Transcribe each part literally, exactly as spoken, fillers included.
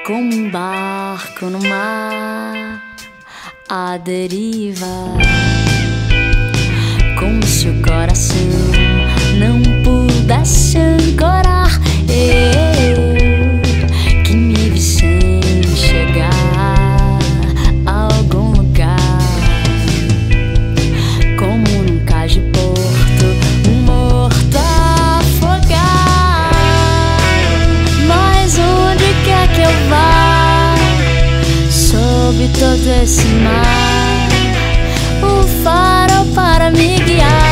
como um barco no mar à deriva, como se o coração não pudesse ancorar. Eu que me vi sem chegar a algum lugar, como num cais de porto, um morto a afogar. Mas onde quer que eu vá, sob todo esse mar, o farol para me guiar.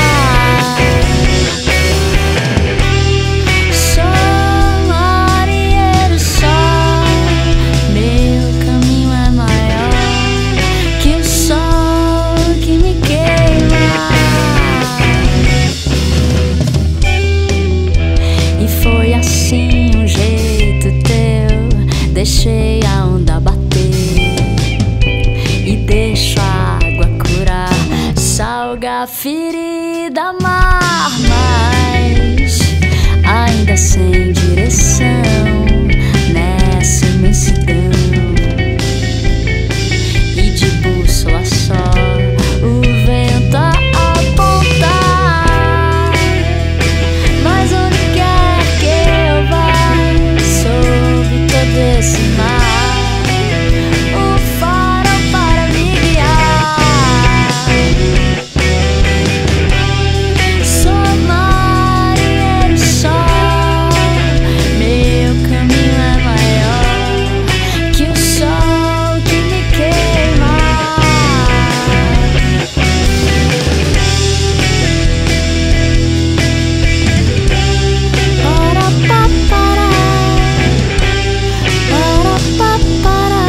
Deixei a onda bater e deixo a água curar, salga a ferida, mar, mas ainda sem direção nessa imensidão, e de bússola só o vento a apontar. Mas onde quer que eu vá, sob todo esse mar, o farol para me guiar. Sou marinheiro só, meu caminho é maior que o sol que me queima. Para pa para, para pa para.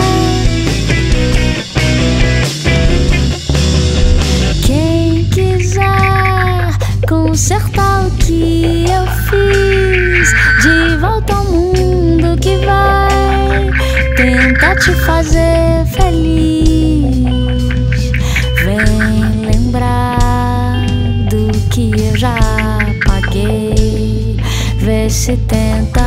Quem quiser consertar o que eu fiz, de volta ao mundo que vai tentar te fazer feliz, vem lembrar do que eu já paguei, vê se tenta